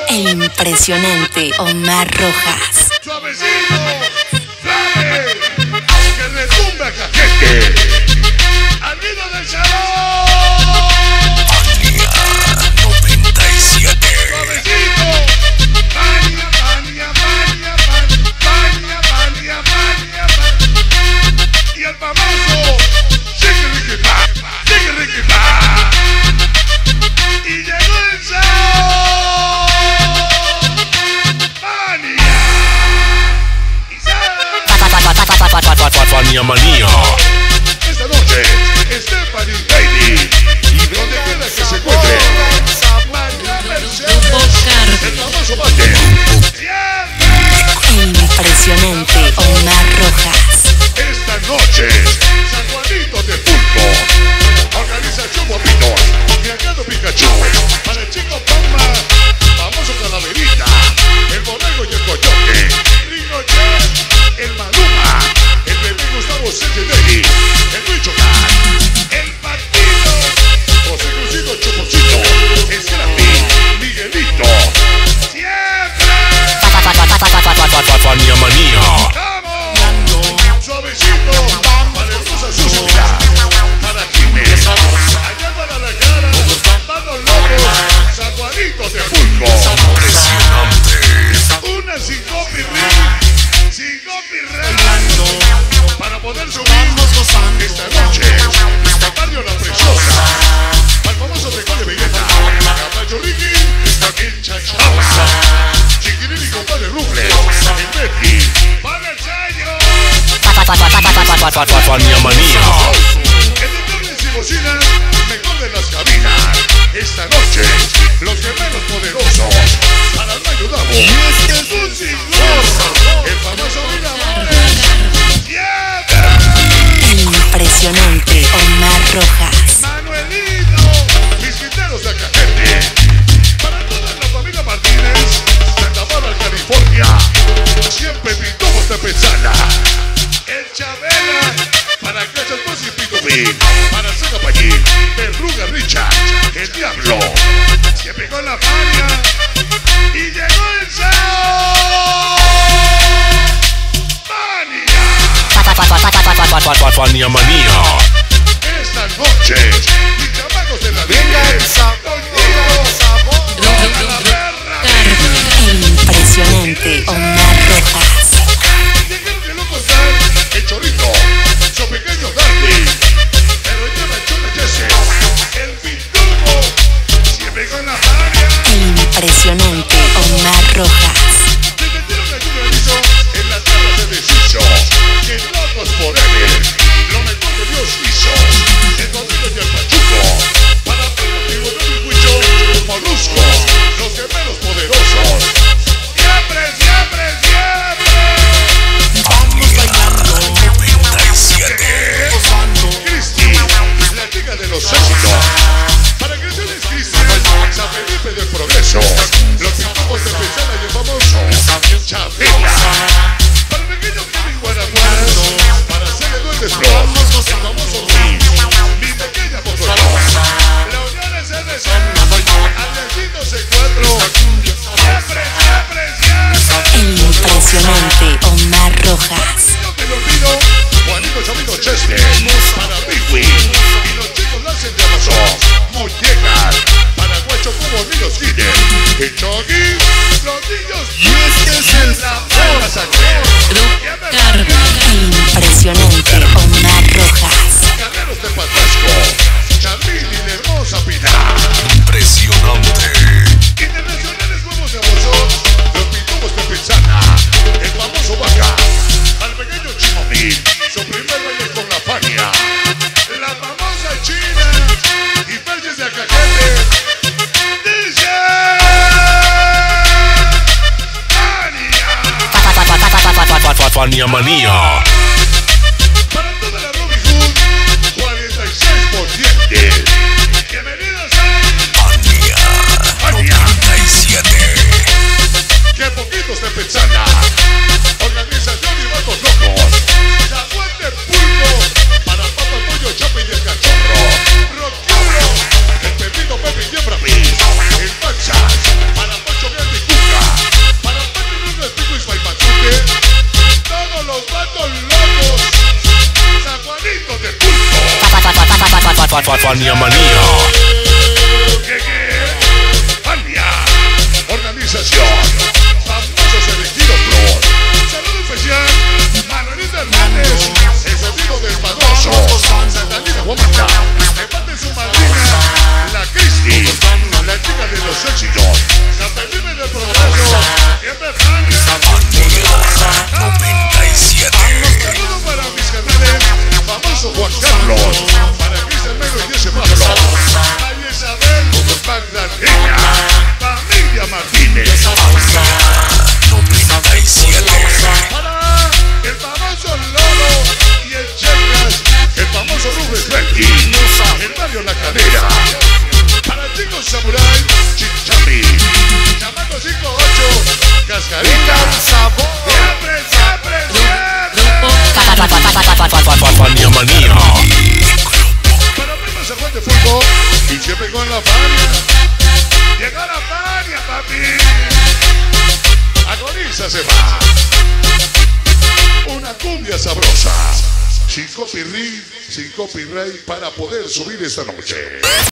El impresionante Omar Rojas. Suavecito, suave, que retumbe a cajete. Al ritmo del salón. Fania 97. Suavecito. Fania, Fania, Fania, Fania, Fania, Fania, Fania. Y el famoso Chiqui Ricky Pa, Chiqui Ricky Pa. Y llegó el salón. Fania. Y Fania Manía. esta noche, Stephanie Baby. Y donde quiera que se encuentre, María Mercedes, el famoso bate. El impresionante Omar Rojas. Esta noche, San Juanito de Pulpo, Organización Guapitos, Viajando Pikachu, para el chico Pamba, famoso Calaverita, el Borrego y el Coyote, Ricochet, el Maluma, el bebé Gustavo Centenary, el Bicho Cat, el Patito, José Crucito Chuposito, Scrappy, Miguelito, siempre. Fania Manía. ¡Vamos! Suavecito, para el Rosa Sucia, para Jiménez, allá para la cara, dando locos, San Juanito de Pulpo. Impresionante. Una sin copyright, para poder subir esta noche, esta barrio La Preciosa, para el famoso Tecón de Villeta, Caballo Ricky, el Chachapa, Chiquilín y compadre Rufle, el Betty, para el Chayo. Fania Manía. En dobles y bocinas, mejor de las cabinas. Esta noche, los gemelos poderosos, para no ayudamos. Un siglo, el famoso Miramores. El impresionante Omar Rojas. Manuelito, mis quiteros de Cajete. Para toda la familia Martínez, Santa Bárbara, California. Siempre pitubos de Pezana. El Chabela, para Cachas Más y Pitubín, para Zacapallín, Verruga Richard, el Diablo, siempre con la Fania, y llegó el Sao. Fania. Fania Manía. Esta noche, mis chamacos de la Venga, El impresionante Omar Rojas. dijeron que no contar el Chorrito, su pequeño Darby, el Rollera Chona Jesse, el Pitubo, siempre con la Fania. El impresionante Omar Rojas. Le metieron el granizo en la tierra se deshizo, que locos forever, lo mejor que Dios hizo, el Rodrigo y el Pachuco, para Pedro y el Huicho, Molusco, los gemelos poderosos, siempre, siempre, siempre. Fania 97. Cristi, la chica de los éxitos, para Creciones Cristi, San Felipe del Progreso, los pitubos de Pesana y el famoso Chabela, para el pequeño Kevin Guanaguas, para hacerle duendes pro, el famoso Luis, mi pequeña Bogotá, la Unión SDC, Alejito C4, siempre, siempre, siempre. El impresionante Omar Rojas. Que lo olvido, Juanito Chavito Chester, para Bigwi, y los chicos lo hacen de Amazon, Muñecas, para Guacho como niños Guille, y Chogui, los niños, y este es el sabor a sangre. El impresionante Omar Rojas. Carreros de Patasco, Chamil y la hermosa Pinar, Impresionante. internacionales huevos de Amazon, los pitubos de Pizana, el famoso Vaca, al pequeño Chimomil, su primer baile con la Fania, la famosa China y Perches de Acajete, dice Fania. Fania Manía. Para toda la Robin Hood, 46%. Bienvenidos a Fania 97. Que poquitos de Pezana, Organización y Vatos Locos, la Fuente Pulpo, para Papa Pollo Chape y el Cachorro, Rockuro, el Pepito Pepe y Yembra Pis, el Panchas, para Pocho Grande Fania Manía. Fania. Organización. Famosos elegidos Flor. Saludo especial. Manuelita Hernández. El sobrino del Padoso. Santanita Guamanta. De parte de su madrina, la Cristi. La chica de los éxitos. La perdida del progreso. Siempre Fania. Manía 97. Saludo para mis canales. Famoso Juan Carlos. Para Cristian Negro y Jesse Pablo. María Isabel Magdalena. Familia Martínez. 97. Para el famoso Lolo y el Checas. El famoso Rubens Becky. El Mario La Cadera. Para chicos Samurai. Chichami. Chamaco 58. Cascarita. Siempre, siempre, siempre. Fania Manía. Para primos San Juan de Fútbol. Y siempre con la Fania. Llegó la Fania, papi. Agoniza se va. Una cumbia sabrosa. Sin copyright para poder subir esta noche.